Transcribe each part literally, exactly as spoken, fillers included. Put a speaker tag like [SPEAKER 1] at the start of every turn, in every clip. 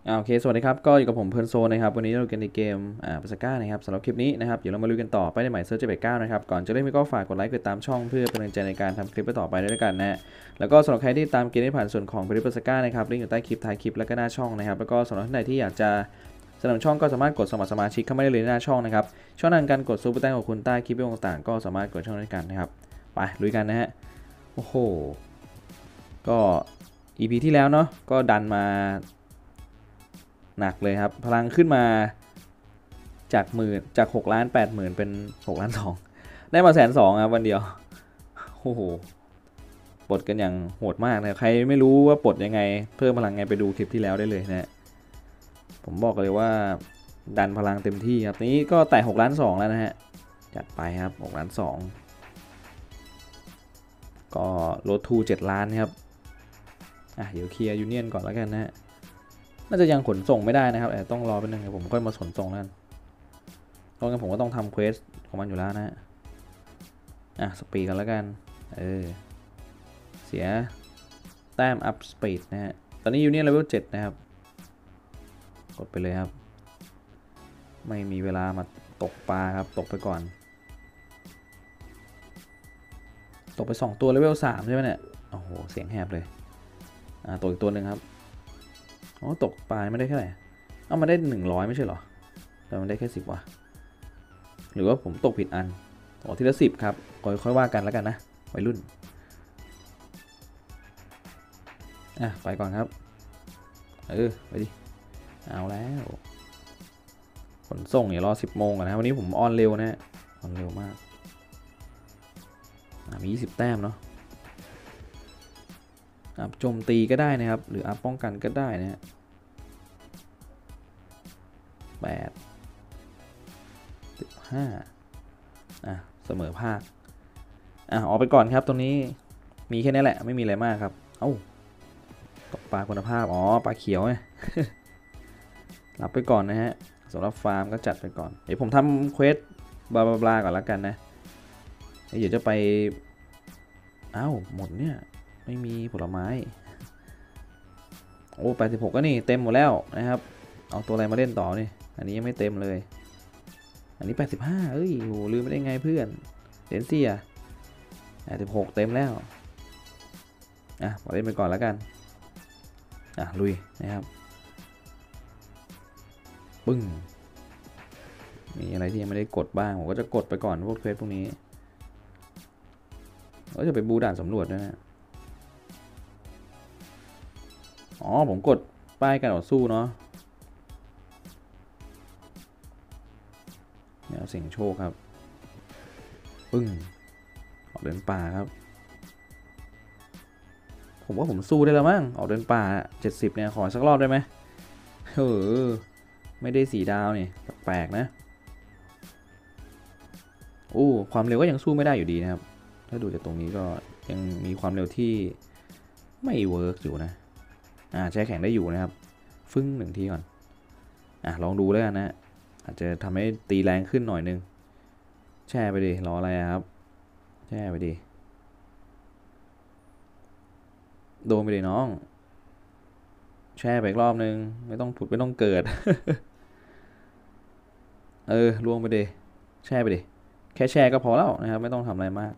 [SPEAKER 1] อ่าโอเคสวัสดีครับก็อยู่กับผมเพลิร์นโซนะครับวันนี้เราเกันในเกมอ่าปาสก้านะครับสำหรับคลิปนี้นะครับเดี๋ยวเรามาลุยกันต่อไปในหมายเซิร์ชเจ็ดแปดเก้านะครับก่อนจะเล่นก็ฝากกดไลค์กดตามช่องเพื่อเป็นกำลังใจในการทำคลิปต่อไปด้วยกันนะแล้วก็สำหรับใครที่ตามเกมได้ผ่านส่วนของเพลิร์นปาสก้านะครับลิงก์อยู่ใต้คลิปท้ายคลิปแล้วก็หน้าช่องนะครับแล้วก็สำหรับท่านใดที่อยากจะสนับสนุนช่องก็สามารถกดสมัครสมาชิกเข้ามาได้เลยหน้าช่องนะครับช่องทางการกดซูเปอร์แตงของคุณใต้คลิปวิดีโอต่างๆก็สามารถกดช่องด้วยกันนะครับไปลุยกันนะฮะโอ้โหก็ อี พี ที่แล้วเนาะก็ดันมาหนักเลยครับพลังขึ้นมาจากหมื่นจากหกล้านแปดหมื่นเป็นหกล้านสองได้มาแสนสองครับวันเดียวโอ้โหปลดกันอย่างโหดมากนะใครไม่รู้ว่าปลดยังไงเพิ่มพลังไงไปดูคลิปที่แล้วได้เลยนะผมบอกเลยว่าดันพลังเต็มที่ครับนี้ก็แต่หกล้านสองแล้วนะฮะจัดไปครับหกล้านสองก็ลดทูเจ็ดล้านครับอ่ะเดี๋ยวเคลียร์ยูเนียนก่อนแล้วกันนะฮะน่าจะยังขนส่งไม่ได้นะครับแต่ต้องรอเป็นหนึ่งเดี๋ยวผมค่อยมาขนส่งแล้วเพราะงั้นผมก็ต้องทำเควสของมันอยู่แล้วนะอ่ะสปีดกันแล้วกันเออเสียแต้มอัพสปีดนะฮะตอนนี้ยูเนียนเลเวลเจ็ดนะครับกดไปเลยครับไม่มีเวลามาตกปลาครับตกไปก่อนตกไปสองตัวเลเวลสามใช่ไหมเนี่ยโอ้โหเสียงแหบเลยอ่าตกอีกตัวหนึ่งครับอ๋อตกปลาไม่ได้แค่ไหนเอ้ามันได้หนึ่งร้อยไม่ใช่เหรอแต่มันได้แค่สิบว่ะหรือว่าผมตกผิดอันตกทีละสิบครับค่อยๆว่ากันแล้วกันนะวัยรุ่นอ่ะไปก่อนครับเออไปดิเอาแล้วขนส่งอย่ารอสิบโมงก่อนนะวันนี้ผมออนเร็วนะออนเร็วมากมียี่สิบแต้มเนาะอัพโจมตีก็ได้นะครับหรืออัพป้องกันก็ได้นะฮะแปดสิบห้าอ่ะเสมอภาคอ่ะออกไปก่อนครับตรงนี้มีแค่นี้แหละไม่มีอะไรมากครับเอ้าตกปลาคุณภาพอ๋อปลาเขียวไง รับไปก่อนนะฮะสำหรับฟาร์มก็จัดไปก่อนเดี๋ยวผมทำเควสบลาบลาก่อนแล้วกันนะเดี๋ยวจะไปอ้าวหมดเนี่ยไม่มีผลไม้โอ้แปดสิบหกก็นี่เต็มหมดแล้วนะครับเอาตัวอะไรมาเล่นต่อนี่อันนี้ยังไม่เต็มเลยอันนี้แปดสิบห้าเอ้ยโหลืมไม่ได้ไงเพื่อนเดนซี่อ่ะแปดสิบหกเต็มแล้วอ่ะมาเล่นไปก่อนแล้วกันอ่ะลุยนะครับปึ้งมีอะไรที่ยังไม่ได้กดบ้างผมก็จะกดไปก่อนพวกเควสพวกนี้ก็จะไปบูด่านสำรวจด้วยนะอ๋อผมกดป้ายการต่อสู้เนาะแนวเสี่ยงโชคครับปึ้งออกเดินป่าครับผมว่าผมสู้ได้แล้วมั้งออกเดินป่าเจ็ดสิบเนี่ยขอสักรอบได้ไหมเออไม่ได้สีดาวนี่แปลกๆนะโอ้ความเร็วก็ยังสู้ไม่ได้อยู่ดีนะครับถ้าดูจากตรงนี้ก็ยังมีความเร็วที่ไม่เวิร์กอยู่นะอ่าใช้แข่งได้อยู่นะครับฟึ่งหนึ่งทีก่อนอ่ะลองดูแล้วกันนะอาจจะทำให้ตีแรงขึ้นหน่อยนึงแช่ไปดิรออะไรครับแช่ไปดิโดนไปดิน้องแช่ไปอีกรอบนึงไม่ต้องผุดไม่ต้องเกิด เออล่วงไปดิแช่ไปดิแค่แช่ก็พอแล้วนะครับไม่ต้องทำอะไรมาก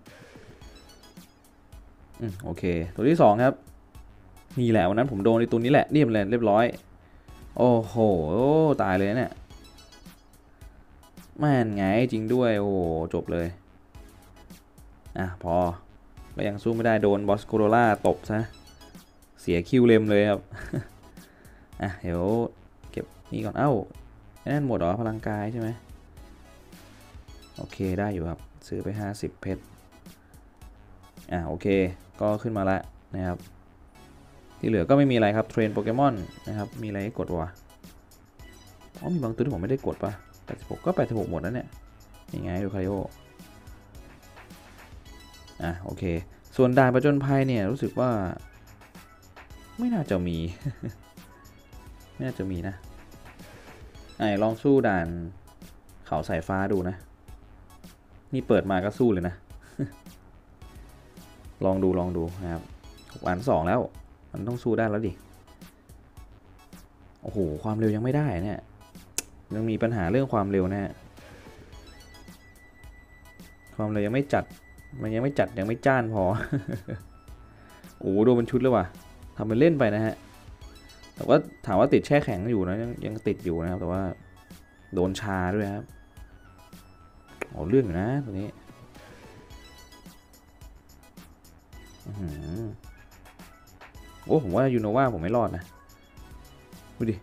[SPEAKER 1] อืมโอเคตัวที่สองครับนี่แหละวันนั้นผมโดนในตัวนี้แหละเรียบเลยเรียบร้อยโอ้โหตายเลยเนี่ยแม่นไงจริงด้วยโอ้จบเลยอ่ะพอก็ยังสู้ไม่ได้โดนบอสโคโรล่าตบซะเสียคิวเลมเลยครับ อ่ะเดี๋ยวเก็บนี่ก่อนเอ้านั่นหมดเหรอพลังกายใช่ไหมโอเคได้อยู่ครับซื้อไปห้าสิบเพชรอ่ะโอเคก็ขึ้นมาแล้วนะครับที่เหลือก็ไม่มีอะไรครับเทรนโปเกมอนนะครับมีอะไรให้กดวะอ๋อมีบางตัวที่ผมไม่ได้กดปะแปดสิบหกก็แปดสิบหกหมดแล้วเนี่ยยังไงดูคาริโออ่ะโอเคส่วนด่านประจนภัยเนี่ยรู้สึกว่าไม่น่าจะมี ไม่น่าจะมีนะไอ้ลองสู้ด่านเขาสายฟ้าดูนะนี่เปิดมาก็สู้เลยนะ ลองดูลองดูนะครับหกอันสองแล้วมันต้องสู้ได้แล้วดิโโอ้โหความเร็วยังไม่ได้เนี่ยยังมีปัญหาเรื่องความเร็วนะฮะความเร็วยังไม่จัดมันยังไม่จัดยังไม่จ้านพอ โอ้โดนเป็นชุดเลยว่ะทำเป็นเล่นไปนะฮะแต่ว่าถามว่าติดแช่แข็งอยู่นะยังยังติดอยู่นะครับแต่ว่าโดนชาด้วยครับโอ้เรื่องอยู่นะตัวนี้โอ้ผมว่ายูโนวาผมไม่รอดนะดูดิ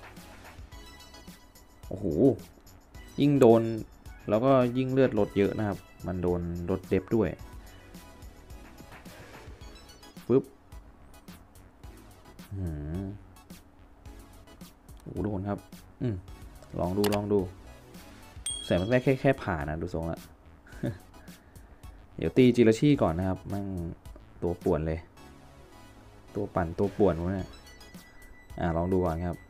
[SPEAKER 1] โอ้โหยิ่งโดนแล้วก็ยิ่งเลือดลดเยอะนะครับมันโดนลดเดฟด้วยปึ๊บอืมโอ้โหโดนครับอืมลองดูลองดูใส่มันแค่แค่แค่ผ่านนะดูทรงละ เดี๋ยวตีจิราชี่ก่อนนะครับมั่งตัวป่วนเลยตัวปั่นตัวป่วนวะเนี่ยอ่าลองดูก่อนครับ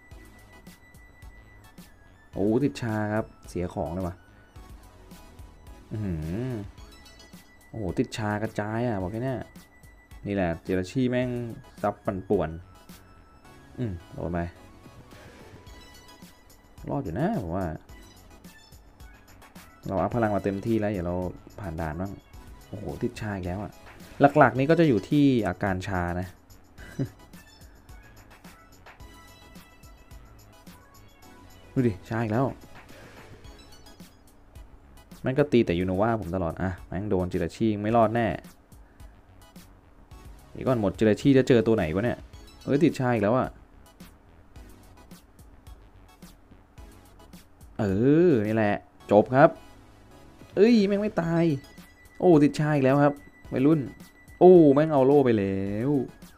[SPEAKER 1] โอ้ติดชาครับเสียของเลยว่ะอืมโอ้โหติดชากระจายอ่ะบอกแค่นี้นี่แหละจิราชี่แม่งซับปั่นป่วนอืมโดนไปรอดอยู่นะผมว่าเราอัพพลังมาเต็มที่แล้วเดี๋ยวเราผ่านด่านบ้างโอ้โหติดชาอีกแล้วอ่ะหลักๆนี้ก็จะอยู่ที่อาการชานะ ดูดิชาอีกแล้วแม่งก็ตีแต่ยูโนวาผมตลอดอ่ะแม่งโดนจิราชีไม่รอดแน่เดี๋ยวก่อนหมดจิราชีจะเจอตัวไหนวะเนี่ยเอ้ยติดชาอีกแล้วอ่ะเออนี่แหละจบครับเอ้ยแม่งไม่ตายโอ้ติดชาอีกแล้วครับวัยรุ่นโอ้แม่งเอาโล่ไปแล้ว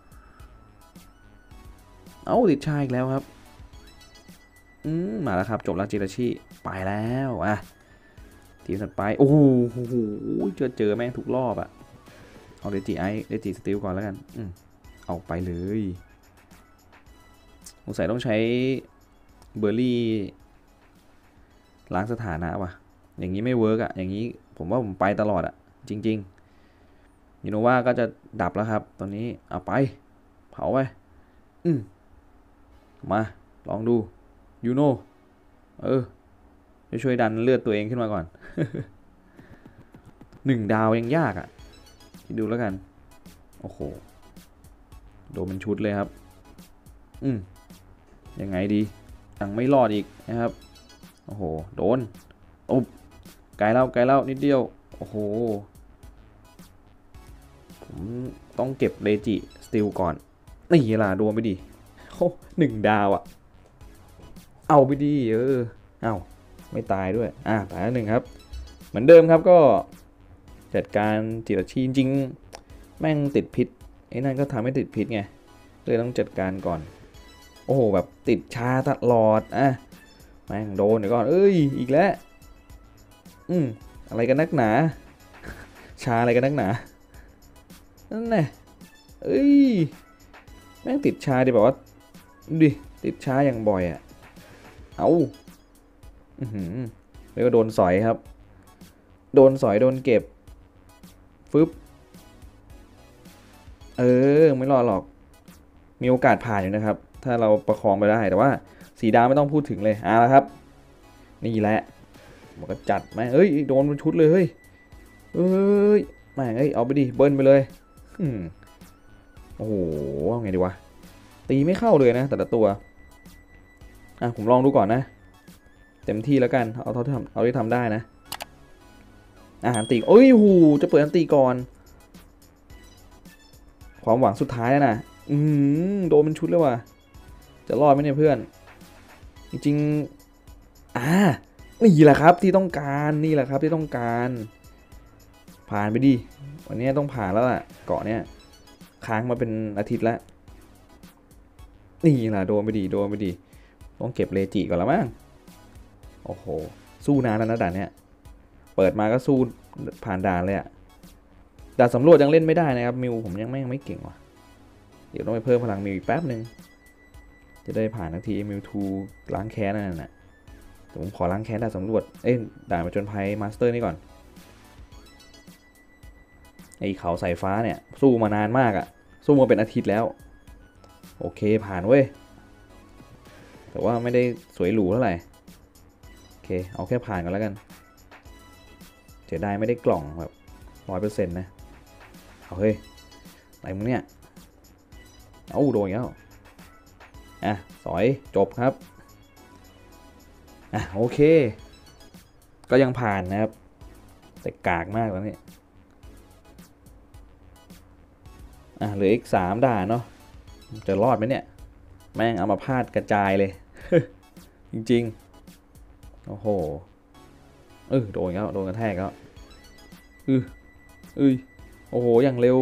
[SPEAKER 1] เอ้าติดชาอีกแล้วครับอืมมาแล้วครับจบแล้วจิราชิไปแล้วอ่ะทีมถัดไปโอ้โหเจอเจอแม่งทุกรอบอะเอาเดจิไอเดจิสติลก่อนแล้วกันอืมเอาไปเลยสงสัยต้องใช้เบอร์รี่ล้างสถานะว่ะอย่างนี้ไม่เวิร์กอะอย่างนี้ผมว่าผมไปตลอดอะจริงๆยูโนวาก็จะดับแล้วครับตอนนี้เอาไปเผาไปอืมมาลองดูยูโนเออจะช่วยดันเลือดตัวเองขึ้นมาก่อน หนึ่งดาวยังยากอ่ะดูแล้วกันโอ้โหโดนเป็นชุดเลยครับอืมยังไงดียังไม่รอดอีกนะครับโอ้โหโดนอุ๊บไกลแล้วไกลแล้วนิดเดียวโอ้โหผมต้องเก็บเลจิสติลก่อนนี่ล่ะโดนไปดิโอ้หนึ่งดาวอ่ะเอาไปดิเออเอาไม่ตายด้วยอ่ะตายแล้วหนึ่งครับเหมือนเดิมครับก็จัดการจิราชีจริงแม่งติดพิษไอ้นั่นก็ทำให้ติดพิษไงเลยต้องจัดการก่อนโอ้โหแบบติดชาตลอดอ่ะแม่งโดนเดี๋ยวก่อนเอ้ยอีกแล้วอืมอะไรกันนักหนาชาอะไรกันนักหนานั่นแหละเอ้ยแม่งติดชาดิแบบว่าดิติดชาอย่างบ่อยอ่ะเอาอือหือแล้วก็โดนสอยครับโดนสอยโดนเก็บฟึบเออไม่รอดหรอกมีโอกาสผ่านอยู่นะครับถ้าเราประคองไปได้แต่ว่าสีดาวไม่ต้องพูดถึงเลยอ่ะแล้วครับนี่แหละมันก็จัดไหมเอ้ยโดนเป็นชุดเลยเฮ้ยเอ้ยแม่งเอ้ยเอาไปดิเบิ้ลไปเลยโอ้โหไงดีวะตีไม่เข้าเลยนะแต่ละตัวอ่ะผมลองดูก่อนนะเต็มที่แล้วกันเอาเท่าที่ทำเอาที่ทำได้นะอาหารตีโอ้ยหูจะเปิดอันตีก่อนความหวังสุดท้ายนะอืมโดนเป็นชุดเลยว่ะจะรอดไหมเนี่ยเพื่อนจริงๆอ่านี่แหละครับที่ต้องการนี่แหละครับที่ต้องการผ่านไปดิวันนี้ต้องผ่านแล้วล่ะเกาะเนี้ยค้างมาเป็นอาทิตย์แล้วนี่แหละโดนไปดิโดนไปดิต้องเก็บเลจิก่อนแล้วมั้งโอ้โหสู้นานแล้วนะด่านเนี้ยเปิดมาก็สู้ผ่านด่านเลยอะด่านสำรวจยังเล่นไม่ได้นะครับมิวผมยังไม่ยังไม่เก่งว่ะเดี๋ยวต้องไปเพิ่มพลังมิวอีกแป๊บนึงจะได้ผ่านทันทีมิวทูล้างแค้นนั่นน่ะผมขอล้างแค้นด่านสำรวจเอ้ยด่านผจญภัยมาสเตอร์นี่ก่อนไอ้เขาสายฟ้าเนี่ยสู้มานานมากอะสู้มาเป็นอาทิตย์แล้วโอเคผ่านเว้ยแต่ว่าไม่ได้สวยหรูเท่าไหร่โอเคเอาแค่ผ่านกันแล้วกันเสียดายไม่ได้กล่องแบบร้อยเปอร์เซ็นต์นะเอาเฮ้ยอะไรมึงเนี่ยเอาโดนแล้วอ่ะสอยจบครับอ่ะโอเคก็ยังผ่านนะครับแต่กากมากแล้วนี่อ่ะเหลืออีกสามด่านเนาะจะรอดไหมเนี่ยแม่งเอามาพาดกระจายเลย จริงๆโอ้โหเออโดนแล้วโดนกระแทกแล้วอืออือโอ้โหอย่างเร็ว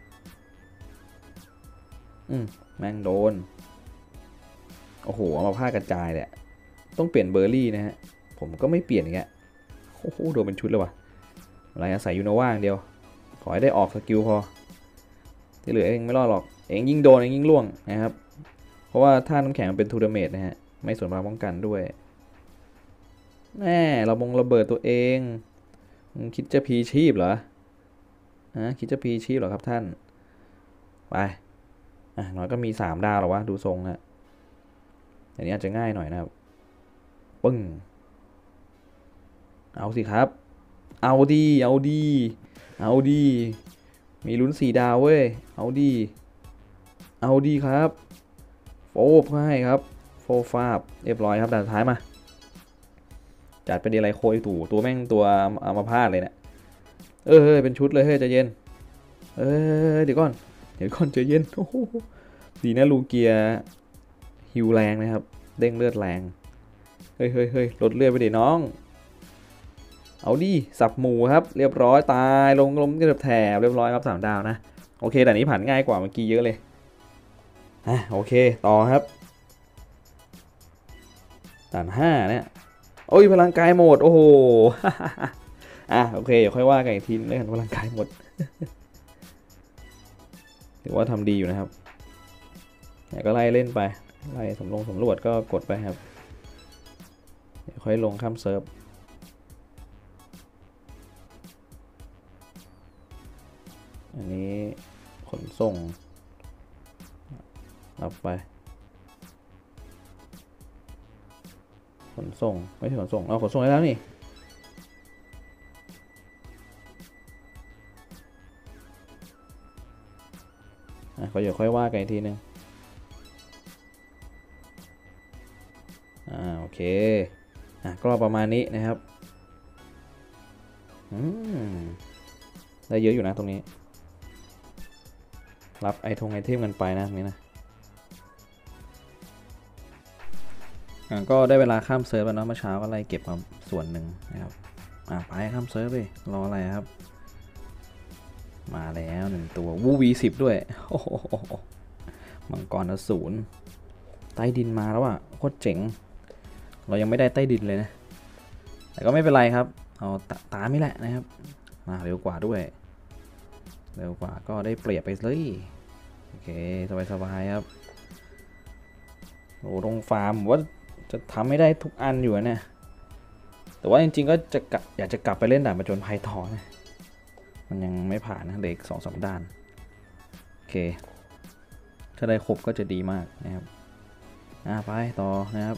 [SPEAKER 1] อืมแม่งโดนโอ้โหเอามาพาดกระจายเลยต้องเปลี่ยนเบอร์รี่นะฮะผมก็ไม่เปลี่ยนอย่างเงี้ยโอ้โหโดนเป็นชุดเลยว่ะอะไรอาศัยยูโนว่างเดียวขอให้ได้ออกสกิลพอที่เหลือเองไม่รอดหรอกเองยิ่งโดนเองยิ่งล่วงนะครับเพราะว่าท่าน้ำแข็งมันเป็นทูดาเมจนะฮะไม่ส่วนพลังป้องกันด้วยแน่เราบงระเบิดตัวเองคิดจะพีชีพเหรอฮะคิดจะพีชีพเหรอครับท่านไปอ่ะน้อยก็มีสามดาวหรอวะดูทรงนะอันนี้อาจจะง่ายหน่อยนะครับปึ้งเอาสิครับเอาดีเอาดีเอาดีมีลุ้นสี่ดาวเว้ยเอาดีเอาดีครับโฟบให้ครับโฟฟาบเรียบร้อยครับด่านท้ายมาจัดเป็นอะไรโคยตู่ตัวแม่งตัวอามาพาดเลยเนะเออเป็นชุดเลยเฮ้ยใจเย็นเออเดี๋ยวก่อนเดี๋ยวก่อนใจเย็นโอ้โหดีนะลูเกียฮิวแรงนะครับเด้งเลือดแรงเฮ้ยเฮ้ยเฮ้ยลดเลือดไปดิน้องเอาดิสับหมูครับเรียบร้อยตายลงล้มกระแถบเรียบร้อยครับสามดาวนะโอเคแต่นี้ผ่านง่ายกว่าเมื่อกี้เยอะเลยอ่ะโอเคต่อครับด่านห้าเนี่ยโอ้ยพลังกายหมดโอ้โห อ่ะโอเคเดี๋ยวค่อยว่ากันอีกทีนึงแล้วกันพลังกายหมด ถือว่าทำดีอยู่นะครับแต่ก็ไล่เล่นไปไล่สำรวจสำรวจก็กดไปครับเดี๋ยวค่อยลงข้ามเซิร์ฟอันนี้ขนส่งรับไปขนส่งไม่ใช่ขนส่งเอาขนส่งได้แล้วนี่อ่ะก็เดี๋ยวค่อยว่ากันอีกทีนึงอ่าโอเคอ่ะก็ประมาณนี้นะครับอืมได้เยอะอยู่นะตรงนี้รับไอทงไอเทมกันไปนะนี่นะก็ได้เวลาข้ามเซิร์ฟแล้วเนาะเมื่อเช้าก็ไล่เก็บมาส่วนหนึ่งนะครับอ่ะไปข้ามเซิร์ฟไปรออะไรครับมาแล้วหนึ่งตัววูวีสิบด้วยโอ้โหมังกรอสูรใต้ดินมาแล้วอ่ะโคตรเจ๋งเรายังไม่ได้ใต้ดินเลยนะแต่ก็ไม่เป็นไรครับเอาตามนี่แหละนะครับมาเร็วกว่าด้วยเร็วกว่าก็ได้เปรียบไปเลยโอเคสบายๆครับโอ้ตรงฟาร์มว่าจะทำไม่ได้ทุกอันอยู่เนี่ยแต่ว่าจริงๆก็จะอยากจะกลับไปเล่นด่านประจนภัยต่อนะมันยังไม่ผ่านนะเหลืออีกสองสามด้านโอเคถ้าได้ครบก็จะดีมากนะครับอ่ะไปต่อนะครับ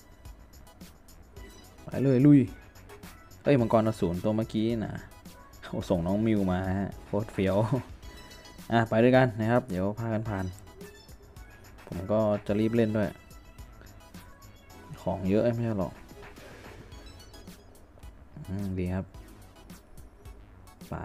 [SPEAKER 1] ไปเลยลุยเอ้ยมังกรอสูรตัวเมื่อกี้นะเขาส่งน้องมิวมาฮะโคตรเฟี้ยวอ่ะไปด้วยกันนะครับเดี๋ยวพากันผ่านผมก็จะรีบเล่นด้วยของเยอะไม่ใช่หรอกอืมดีครับไป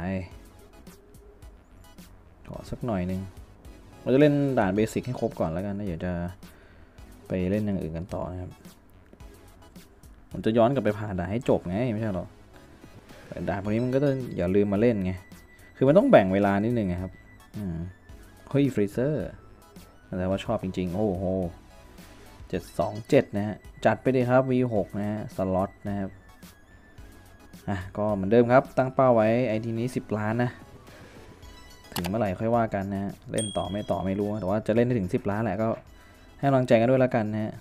[SPEAKER 1] ขอสักหน่อยนึงเราจะเล่นด่านเบสิกให้ครบก่อนแล้วกันนะเดี๋ยวจะไปเล่นอย่างอื่นกันต่อนะครับผมจะย้อนกลับไปผ่านด่านให้จบไงไม่ใช่หรอแต่ด่านพวกนี้มันก็ต้องอย่าลืมมาเล่นไงคือมันต้องแบ่งเวลานิดนึงครับอืมเฮ้ยฟรีเซอร์แต่ว่าชอบจริงๆโอ้โหเจ็ดสองเจ็ดนะฮะจัดไปดีครับ วี หก นะฮะสล็อตนะครับอ่ะก็เหมือนเดิมครับตั้งเป้าไว้ไอทีนี้สิบล้านนะถึงเมื่อไหร่ค่อยว่ากันนะฮะเล่นต่อไม่ต่อไม่รู้แต่ว่าจะเล่นได้ถึงสิบล้านแหละก็ให้กำลังใจกันด้วยแล้วกันนะฮะ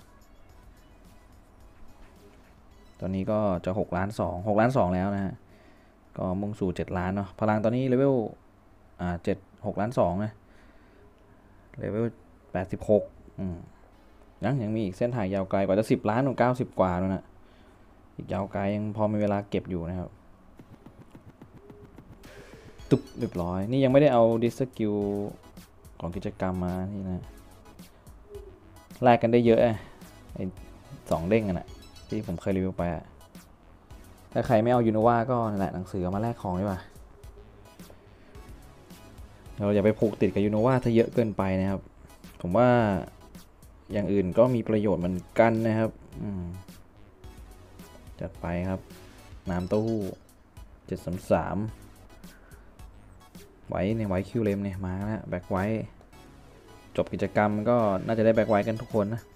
[SPEAKER 1] ตอนนี้ก็จะหกล้านสอง หกล้านสองแล้วนะฮะก็มุ่งสู่เจ็ดล้านเนาะพลังตอนนี้เลเวลอ่าเจ็ด หกล้านสองนะเลเวลแปดสิบหกอืมยังยังมีอีกเส้นทางยาวไกลกว่าจะสิบล้านถึงเก้าสิบกว่าแล้วนะอีกยาวไกลยังพอมีเวลาเก็บอยู่นะครับตุ๊บเรียบร้อยนี่ยังไม่ได้เอาดิสกิลของกิจกรรมมานี่นะแลกกันได้เยอะไอ้สองเด้งกันนะที่ผมเคยรีวิวไปอะถ้าใครไม่เอายูโนวาก็นั่นแหละหนังสือเอามาแลกของดีกว่าเราอย่าไปผูกติดกับยูโนวาถ้าเยอะเกินไปนะครับผมว่าอย่างอื่นก็มีประโยชน์เหมือนกันนะครับจัดไปครับน้ำเต้าหู้เจ็ดสามสามไว้ในไว้คิวเลมเนี่ยมาแล้วแบ็คไว้จบกิจกรรมก็น่าจะได้แบ็คไว้กันทุกคนนะ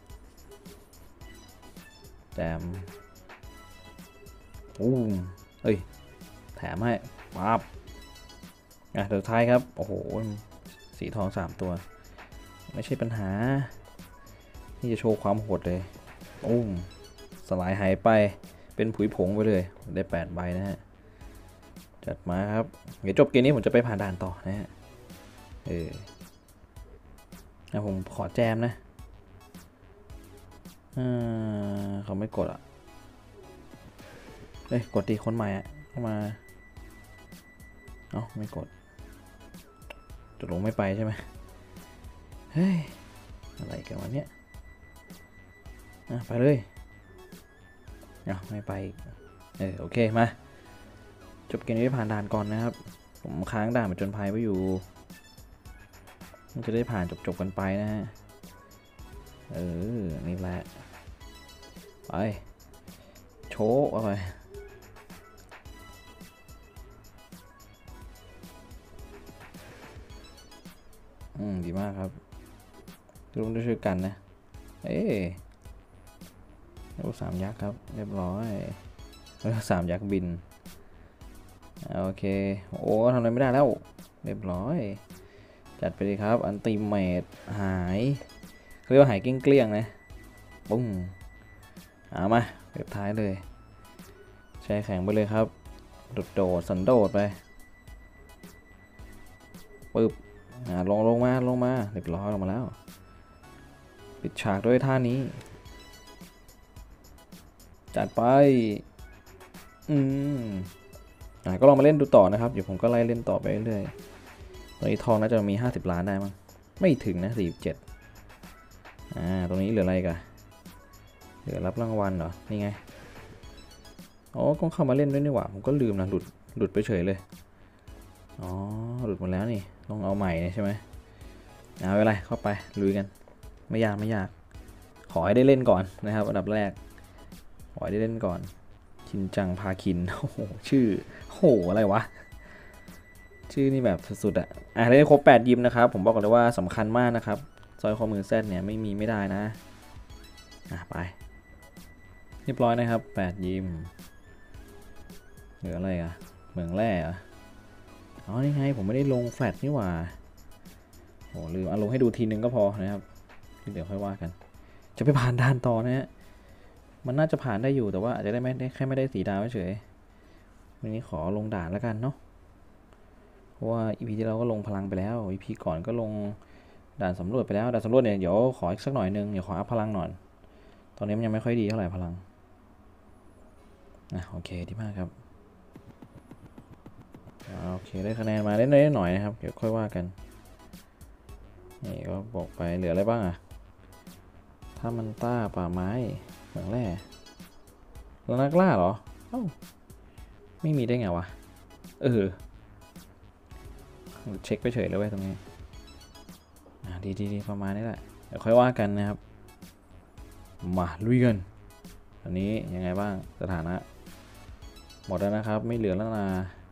[SPEAKER 1] แจมอู้เอ้ยแถมให้ปั๊บอ่ะเดี๋ยวท้ายครับโอ้โหสีทองสามตัวไม่ใช่ปัญหาที่จะโชว์ความโหดเลยอู้สลายหายไปเป็นผุยผงไปเลยได้แปดใบนะฮะจัดมาครับเดี๋ยวจบเกมนี้ผมจะไปผ่านด่านต่อนะฮะเออนะผมขอแจมนะอ่าเขาไม่กดอ่ะเอ้ยกดดีคนใหม่อ่ะเข้ามาเอ้าไม่กดจะลงไม่ไปใช่ไหมเฮ้ยอะไรกันวะเนี่ยอ่ะไปเลยเอ้าไม่ไปเออโอเคมาจบเกมนี้ผ่านด่านก่อนนะครับผมค้างด่านมาจนภัยไว้อยู่มันจะได้ผ่านจบๆกันไปนะฮะเออนี่แหละไปโชว์เอาไปอืมดีมากครับร่วมด้วยช่วยกันนะเอ๊ะรูปสามยักษ์ครับเรียบร้อยสามยักษ์บินโอเคโอ้ทำอะไรไม่ได้แล้วเรียบร้อยจัดไปเลยครับอันติเมตหายเขาเรียกว่าหายเกลี้ยงๆนะปุ้งเอามาเรียบท้ายเลยใช้แข็งไปเลยครับโดดโดดสันโดดไปปึ๊บอ่าลงลงมาลงมาเรียบร้อยลงมาแล้วปิดฉากด้วยท่านี้จัดไปอืมอ่าก็ลองมาเล่นดูต่อนะครับเดี๋ยวผมก็ไล่เล่นต่อไปเรื่อยตรงนี้ทองน่าจะมีห้าสิบล้านได้มั้งไม่ถึงนะสี่สิบเจ็ดอ่าตรงนี้เหลืออะไรกันเหลือรับรางวัลเหรอนี่ไงอ๋อก็เข้ามาเล่นด้วยนี่หว่าผมก็ลืมนะหลุดหลุดไปเฉยเลยอ๋อหลุดหมดแล้วนี่ต้องเอาใหม่ใช่ไหมเอาไปเลยเข้าไปลุยกันไม่ยากไม่ยากขอให้ได้เล่นก่อนนะครับอันดับแรกขอให้ได้เล่นก่อนชินจังพาคินโอ้โหชื่อโหอะไรวะชื่อนี่แบบสุดๆอ่ะอ่ะได้ครบแปดยิมนะครับผมบอกเลยว่าสำคัญมากนะครับซอยข้อมือแซดเนี่ยไม่มีไม่ได้นะอ่ะไปเรียบร้อยนะครับแปดยิมเหลืออะไรอ่ะเหมืองแร่อ่ะอ๋อนี่ไงผมไม่ได้ลงแฟลชนี่หว่าโหลืมเอาลงให้ดูทีนึงก็พอนะครับเดี๋ยวค่อยว่ากันจะไปผ่านด่านต่อนะฮะมันน่าจะผ่านได้อยู่แต่ว่าอาจจะได้ไม่ได้แค่ไม่ได้สีดาวเฉยวันนี้ขอลงด่านแล้วกันเนาะเพราะว่า อี พี ที่เราก็ลงพลังไปแล้ว อี พี ก่อนก็ลงด่านสำรวจไปแล้วด่านสำรวจเนี่ยเดี๋ยวขออีกสักหน่อยนึงเดี๋ยวขออัพพลังหน่อยตอนนี้มันยังไม่ค่อยดีเท่าไหร่พลังนะโอเคดีมากครับโอเคได้คะแนนมาเล่นได้หน่อยนะครับเดี๋ยวค่อยว่ากันนี่ก็บอกไปเหลืออะไรบ้างอะถ้ามันต้าป่าไม้เหมืองแร่แล้วนักล่าเหรอเอ้าไม่มีได้ไงวะเออเช็คไปเฉยเลยเว้ยตรงนี้ดีดีดีประมาณนี้แหละเดี๋ยวค่อยว่ากันนะครับมาลุยกันอันนี้ยังไงบ้างสถานะหมดแล้วนะครับไม่เหลือแล้วนะ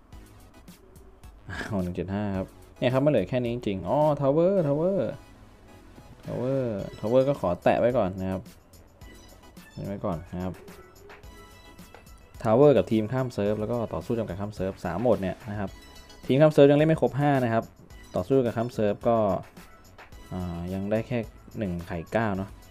[SPEAKER 1] อ๋อหนึ่งเจ็ดห้าครับเนี่ยครับมันเหลือแค่นี้จริงๆอ๋อทาวเวอร์ทาวเวอร์ทาวเวอร์ทาวเวอร์ก็ขอแตะไว้ก่อนนะครับไว้ก่อนนะครับทาวเวอร์กับทีมข้ามเซิร์ฟแล้วก็ต่อสู้จำกัดข้ามเซิร์ฟสามโหมดเนี่ยนะครับทีมข้ามเซิร์ฟยังเล่นไม่ครบห้านะครับต่อสู้กับข้ามเซิร์ฟก็ยังได้แค่หนึ่งไข่เก้าเนาะ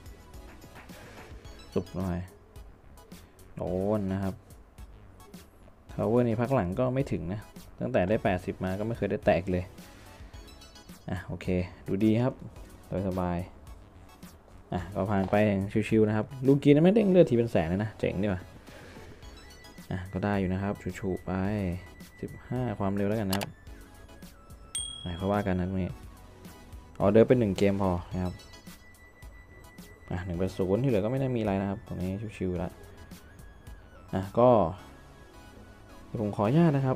[SPEAKER 1] สุบหน่อยโดนนะครับทาวเวอร์นี่พักหลังก็ไม่ถึงนะตั้งแต่ได้แปดสิบมาก็ไม่เคยได้แตกเลยอ่ะโอเคดูดีครับโดยสบายอ่ะก็ผ่านไปอย่างชิวๆนะครับลูกีนั้นไม่เด้งเลือดทีเป็นแสนเลยนะเจ๋งดีว่ะอ่ะก็ได้อยู่นะครับชูๆไปสิบห้าความเร็วแล้วกันนะครับไหนเขาว่ากันนะตรงนี้ออเดอร์เป็นหนึ่งเกมพอนะครับอ่ะหนึ่งเป็นศูนย์ที่เหลือก็ไม่ได้มีอะไรนะครับตรงนี้ชิวๆแล้วอ่ะก็ผมขออนุญาตนะครับ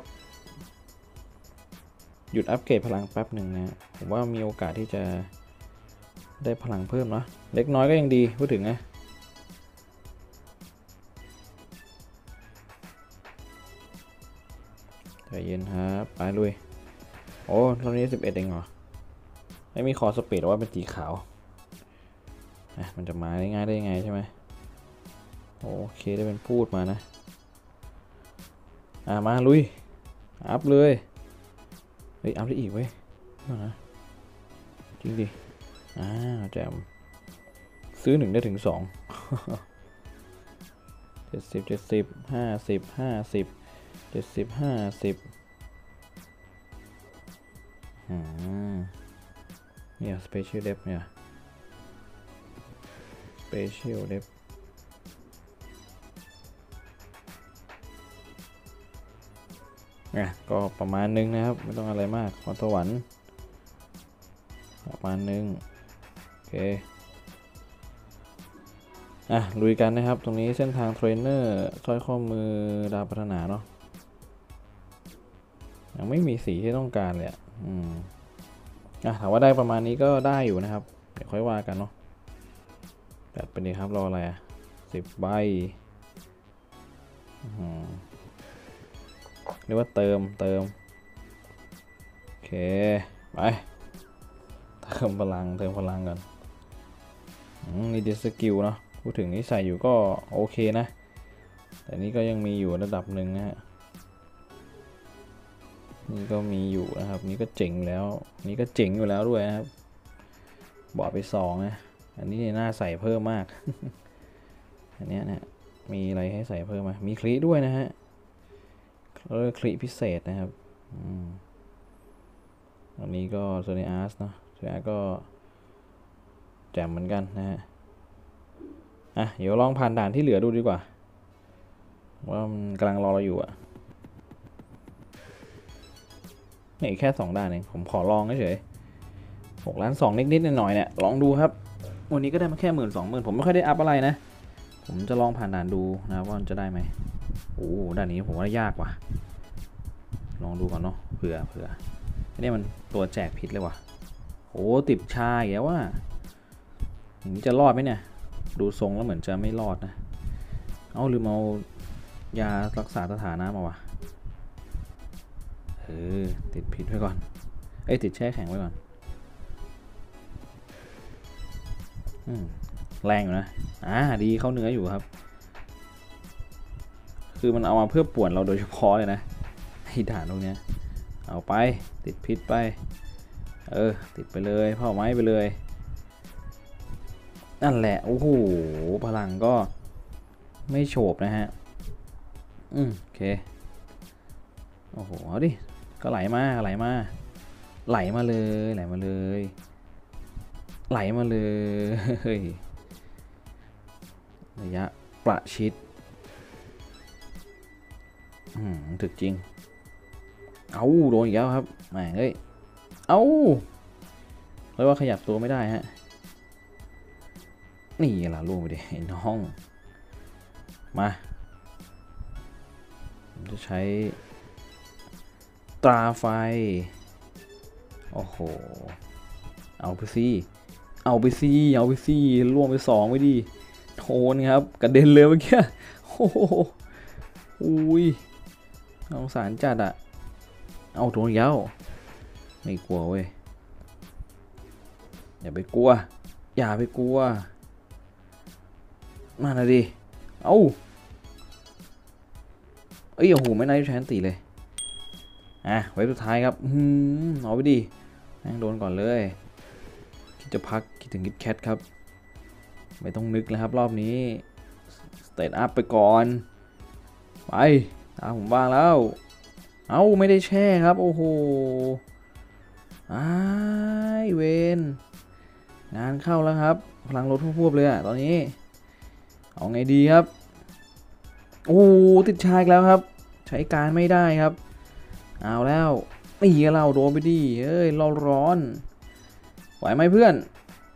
[SPEAKER 1] หยุดอัปเกรดพลังแป๊บหนึ่งนะผมว่ามีโอกาสที่จะได้พลังเพิ่มเนาะเล็กน้อยก็ยังดีพูดถึงนะใจเย็นครับไปลุยโอ้ตอนนี้สิบเอ็ดเองเหรอไม่มีคอสเปดว่าเป็นสีขาวอ่ะมันจะมาได้ง่ายได้ยังไงใช่ไหมโอเคได้เป็นพูดมานะอ่ะมาลุยอัพเลยเฮ้ยอัพได้อีกเว้ยนะจริงดิอ่าแจมซื้อหนึ่งได้ถึงสองเจ็ดสิบเจ็ดสิบห้าสิบห้าสิบเจ็ดสิบห้าสิบอืมเนี่ยสเปเชียลเดฟเนี่ยสเปเชียลเดฟอ่ะก็ประมาณนึงนะครับไม่ต้องอะไรมากพรสวรรค์ประมาณนึงโอเคอ่ะลุยกันนะครับตรงนี้เส้นทางเทรนเนอร์สร้อยข้อมือดาวพัฒนาเนาะยังไม่มีสีที่ต้องการเลยอ่ะอืมอ่ะถามว่าได้ประมาณนี้ก็ได้อยู่นะครับเดี๋ยวค่อยว่ากันเนาะจัดไปเลยครับรออะไรอ่ะสิบใบอืมเรียกว่าเติมเติมโอเคไปเติมพลังเติมพลังกันนี่ดิสกิลเนาะพูดถึงนี่ใส่อยู่ก็โอเคนะแต่นี่ก็ยังมีอยู่ระดับหนึ่งนะฮะนี่ก็มีอยู่นะครับนี่ก็เจ๋งแล้วนี่ก็เจ๋งอยู่แล้วด้วยนะครับบอดไปสองนะอันนี้น่าใส่เพิ่มมาก อันนี้นะมีอะไรให้ใส่เพิ่มไหมมีคลีด้วยนะฮะเรียกคลีพิเศษนะครับอันนี้ก็โซเนียอาร์สเนาะโซเนียก็แจ่มเหมือนกันนะฮะอ่ะเดี๋ยวลองผ่านด่านที่เหลือดูดีกว่าว่ามันกำลังรอเราอยู่อ่ะนี่แค่สองด่านเองผมขอลองเฉยหกล้านสองนิดๆหน่อยๆเนี่ยลองดูครับวันนี้ก็ได้มาแค่หมื่นสองหมื่นผมไม่ค่อยได้อัพอะไรนะผมจะลองผ่านด่านดูนะว่าจะได้ไหมโอ้ด่านนี้ผมว่ายากว่ะลองดูก่อนเนาะเผื่อเผื่อนี่มันตัวแจกพิษเลยว่ะโอ้ติดชาอีกแล้วว่าอย่างนี้จะรอดไหมเนี่ยดูทรงแล้วเหมือนจะไม่รอดนะเอาลืมเอายารักษาสถานะมาวะเออติดพิษไว้ก่อนเอ้ยติดแช่แข็งไว้ก่อนอืมแรงอยู่นะอ่าดีเข้าเนื้ออยู่ครับคือมันเอามาเพื่อป่วนเราโดยเฉพาะเลยนะไอ้ด่านตรงเนี้ยเอาไปติดพิษไปเออติดไปเลยเผาไม้ไปเลยนั่นแหละโอ้โหพลังก็ไม่โฉบนะฮะอืมโอเคโอ้โหเอาดิก็ไหลมาไหลมาไหลมาเลยไหลมาเลยไหลมาเลยระยะประชิดอืมถึกจริงเอาโดนอีกแล้วครับแหมเฮ้ยเอาเรียกว่าขยับตัวไม่ได้ฮะนี่ล่ะล่วงไปดิน้องมาผมจะใช้ตราไฟโอ้โหเอาไปสิเอาไปสิเอาไปสิล่วงไปสองไปดิโทนครับกระเด็นเลยเมื่อกี้โอ้โหอุ้ยสงสารจัดอะเอาโดนเย้าไม่กลัวเว้ยอย่าไปกลัวอย่าไปกลัวมาหน่อยดิเอาเอ้ยโอ้โหไม่น่าจะใช้อันตีเลยอ่ะไว้สุดท้ายครับอืมเอาไปดิแม่งโดนก่อนเลยคิดจะพักคิดถึงคิดแคทครับไม่ต้องนึกแล้วครับรอบนี้สเตตอัพไปก่อนไปตามผมบ้างแล้วเอาไม่ได้แช่ครับโอ้โหอ้ายเวนงานเข้าแล้วครับพลังลดพวบเลยอะตอนนี้เอาไงดีครับโอ้ติดชายแล้วครับใช้การไม่ได้ครับเอาแล้วนี่เราโดนไปดิเอ้ยเราร้อนไหวไหมเพื่อน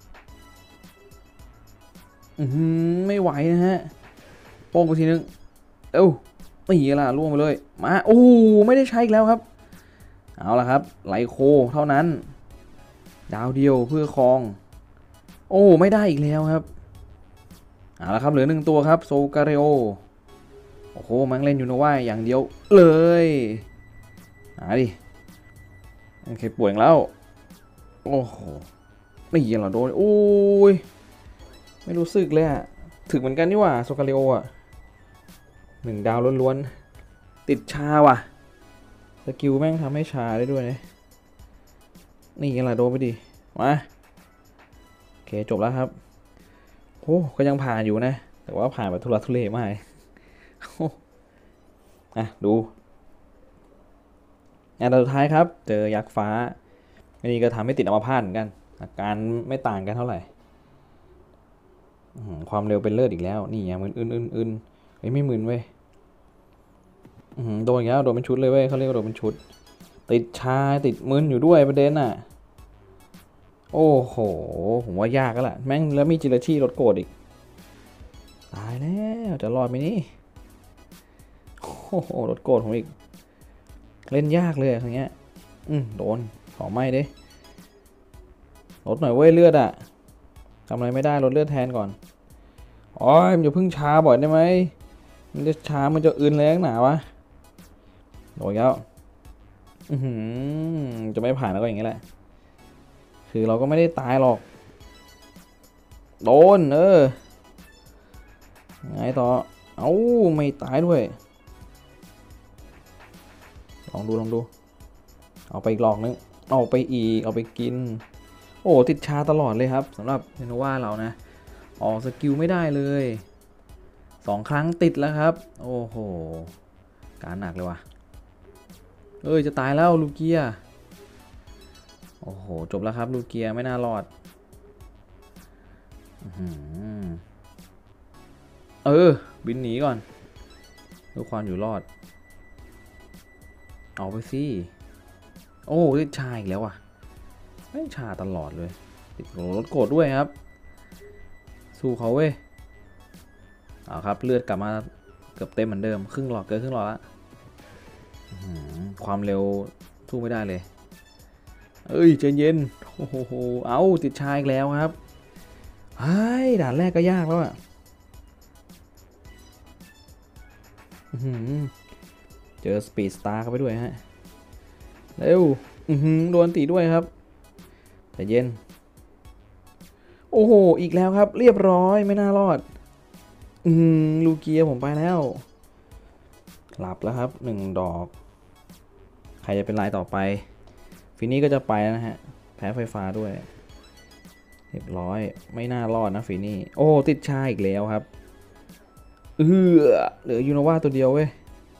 [SPEAKER 1] อือไม่ไหวนะฮะโป้งไปทีนึงเอ้านี่ล่ะล่วงไปเลยมาโอ้ไม่ได้ใช้อีกแล้วครับเอาละครับไลโคเท่านั้นดาวเดียวเพื่อครองโอ้ไม่ได้อีกแล้วครับเอาละครับเหลือหนึ่งตัวครับโซกาเรโอโอ้โหมันเล่นอยู่นะว่าอย่างเดียวเลยหาดิโอเคป่วยแล้วโอ้โหนี่ยังเราโดนโอ้ยไม่รู้สึกเลยอะถึงเหมือนกันนี่ว่าโซกาเรโออะหนึ่งดาวล้วนๆติดชาว่ะสกิลแม่งทำให้ชาได้ด้วยนะนี่ยังเราโดนไปดิมาโอเคจบแล้วครับโอ้ก็ยังผ่านอยู่นะแต่ว่าผ่านแบบทุลักทุเลมากอ่ะดูอันสุดท้ายครับเจอยักษ์ฟ้าอันนี้ก็ทำให้ติดอัมพาตเหมือนกันอาการไม่ต่างกันเท่าไหร่ความเร็วเป็นเลิศอีกแล้วนี่อย่างมึนอึนอึนอึนเฮ้ยไม่มึนเว้ยโดนอย่างนี้โดนเป็นชุดเลยเว้ยเขาเรียกว่าโดนเป็นชุดติดชาติดมึนอยู่ด้วยประเด็นอ่ะโอ้โหผมว่ายากแล้วล่ะแม่งแล้วมีจิราชีรถโกรธอีกตายแล้วจะรอดไหมนี่โอ้โหรถโกรธผมอีกเล่นยากเลยอย่างเงี้ยอืมโดนขอไม่ดิลดหน่อยเว้ยเลือดอะทำอะไรไม่ได้ลดเลือดแทนก่อนอ๋อมันจะพึ่งชาบ่อยได้ไหมมันจะชามันจะอื่นแรงหนาวะโดนแล้วอือหือจะไม่ผ่านแล้วก็อย่างงี้แหละคือเราก็ไม่ได้ตายหรอกโดนเออไงต่อเอ้าไม่ตายด้วยลองดูลองดูเอาไปอีกหลอกนึงเอาไปอีกเอาไปกินโอ้ติดชาตลอดเลยครับสำหรับเนโนวาเรานะออกสกิลไม่ได้เลยสองครั้งติดแล้วครับโอ้โหการหนักเลยว่ะเอ้ยจะตายแล้วลูเกียโอ้โหจบแล้วครับลูเกียไม่น่ารอดเออบินหนีก่อนเพื่อความอยู่รอดเอาไปสิโอ้ติดชาอีกแล้วว่ะไม่ชาตลอดเลยติดรถโกรธด้วยครับสู้เขาเว้ยเอาครับเลือดกลับมาเกือบเต็มเหมือนเดิมครึ่งหลอดเกินครึ่งหลอดละความเร็วสู้ไม่ได้เลยเอ้ยใจเย็นโอ้โหเอาติดชาอีกแล้วครับเฮ้ยด่านแรกก็ยากแล้วอ่ะเจอสปีดสตาร์เข้าไปด้วยฮะเร็วโดนตีด้วยครับใจเย็นโอ้โหอีกแล้วครับเรียบร้อยไม่น่ารอดอืมลูเกียผมไปแล้วหลับแล้วครับหนึ่งดอกใครจะเป็นรายต่อไปฟินี่ก็จะไปนะฮะแพ้ไฟฟ้าด้วยเรียบร้อยไม่น่ารอดนะฟินี่โอ้ติดชาอีกแล้วครับเออเหลือยูโนวาตัวเดียวเว้ย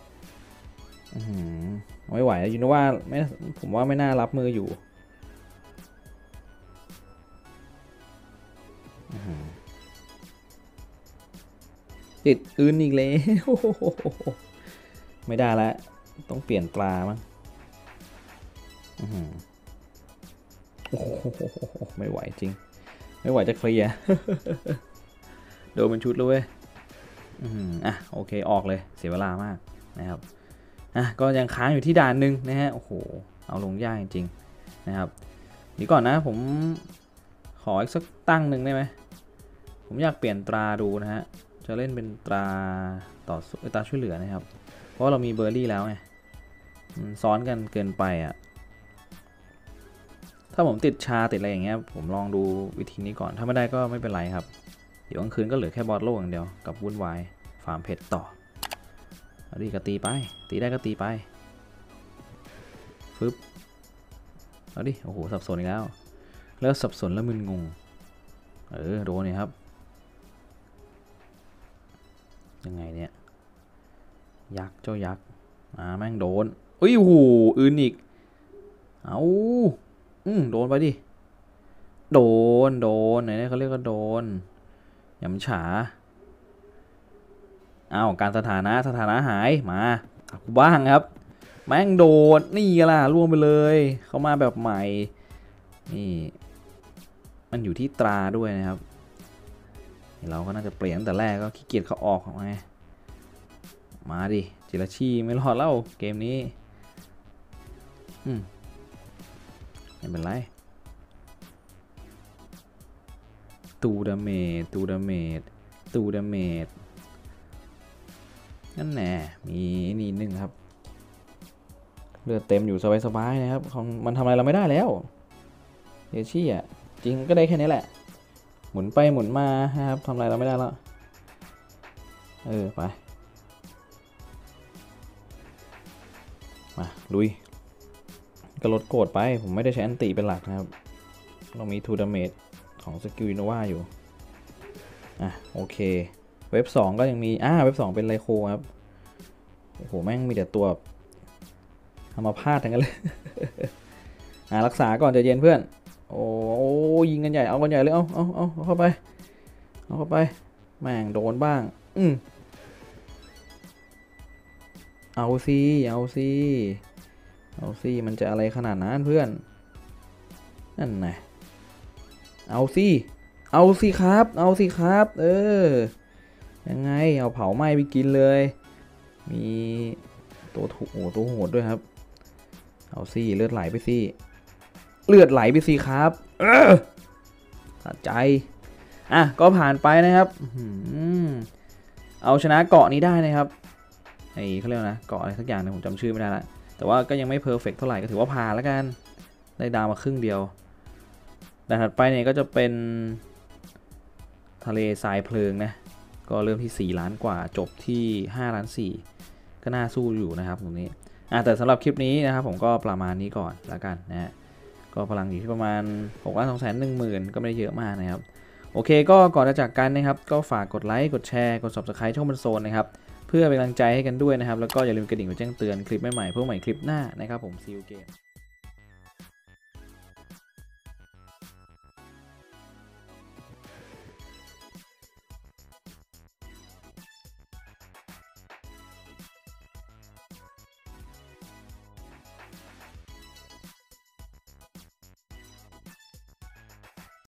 [SPEAKER 1] ไม่ไหวยูโนวาไม่ผมว่าไม่น่ารับมืออยู่ติดอื่นอีกแล้วไม่ได้แล้วต้องเปลี่ยนตรามั้งโอ้โหไม่ไหวจริงไม่ไหวจะเคลียร์โดนเป็นชุดเลยเว้ยอ่ะโอเคออกเลยเสียเวลามากนะครับอ่ะก็ยังค้างอยู่ที่ด่านหนึ่งนะฮะโอ้โหเอาลงยากจริงๆนะครับนี่ก่อนนะผมขออีกสักตั้งหนึ่งได้ไหมผมอยากเปลี่ยนตราดูนะฮะจะเล่นเป็นตราต่อตราช่วยเหลือนะครับเพราะเรามีเบอร์รี่แล้วไงซ้อนกันเกินไปอ่ะถ้าผมติดชาติดอะไรอย่างเงี้ยผมลองดูวิธีนี้ก่อนถ้าไม่ได้ก็ไม่เป็นไรครับเดี๋ยวกลางคืนก็เหลือแค่บอสโลกอย่างเดียวกับวุ่นวายฟาร์มเพชรต่อเอาดิก็ตีไปตีได้ก็ตีไปฟึบเอาดิโอ้โหสับสนอีกแล้วเริ่มสับสนแล้วมึนงงเออโดนเนี่ยครับยังไงเนี่ยยักษ์เจ้ายักษ์อ่าแม่งโดนเอ้ยโอ้โหอื่นอีกเอาอืมโดนไปดิโดนโดนไหนเนี่ยเขาเรียกว่าโดนหยำฉาอ้าวการสถานะสถานะหายมากูบ้างครับแม่งโดนนี่ล่ะล่วงไปเลยเขามาแบบใหม่นี่มันอยู่ที่ตราด้วยนะครับเราก็น่าจะเปลี่ยนแต่แรกก็ขี้เกียจเขาออกไงมาดิจิราชีไม่รอดแล้วเกมนี้อืมไม่เป็นไรตูดาเมจตูดาเมจตูดาเมจนั่นแน่มีนี่หนึ่งครับเลือดเต็มอยู่สบายๆนะครับมันทำอะไรเราไม่ได้แล้วเอชี่อ่ะจริงก็ได้แค่นี้แหละหมุนไปหมุนมาครับทำอะไรเราไม่ได้แล้วเออไปมาลุยก็ลดโกรธไปผมไม่ได้ใช้อันติเป็นหลักนะครับเรามีทูดาเมจของสกิลอินโนวาอยู่อ่ะโอเคเว็บสองก็ยังมีอ่าเว็บสองเป็นไลโคครับโอ้โหแม่งมีแต่ตัวทำมาพลาดทั้งนั้นเลย อ่ารักษาก่อนใจเย็นเพื่อนโอ้ยิงกันใหญ่เอากันใหญ่เลยเอาเอาเอาเข้าไปเอาเข้าไปแม่งโดนบ้างอืมเอาสิเอาสิเอาสิมันจะอะไรขนาดนั้นเพื่อนนั่นไงเอาสิเอาสิครับเอาสิครับเออยังไงเอาเผาไหม้ไปกินเลยมีตัวถูกโอ้ตัวโหดด้วยครับเอาสิเลือดไหลไปสิเลือดไหลไปสิครับเออสะใจอ่ะก็ผ่านไปนะครับเอาชนะเกาะนี้ได้นะครับไอ้เขาเรียกนะเกาะอะไรสักอย่างนึงผมจำชื่อไม่ได้ละแต่ว่าก็ยังไม่เพอร์เฟกต์เท่าไหร่ก็ถือว่าผ่านแล้วกันได้ดาวมาครึ่งเดียวแต่ถัดไปเนี่ยก็จะเป็นทะเลทรายเพลิงนะก็เริ่มที่สี่ล้านกว่าจบที่ห้าล้านสี่ก็น่าสู้อยู่นะครับตรงนี้อ่ะแต่สำหรับคลิปนี้นะครับผมก็ประมาณนี้ก่อนแล้วกันนะฮะก็พลังอยู่ที่ประมาณหกล้านสองแสนหนึ่งหมื่นก็ไม่ได้เยอะมากนะครับโอเคก็ก่อนจะจากกันนะครับก็ฝากกดไลค์กดแชร์กด ซับสไครบ์ ช่องบนโซนนะครับเพื่อเป็นกำลังใจให้กันด้วยนะครับแล้วก็อย่าลืมกระดิ่งแจ้งเตือนคลิปใหม่ๆเพื่อใหม่คลิปหน้านะครับผมซีอูเกม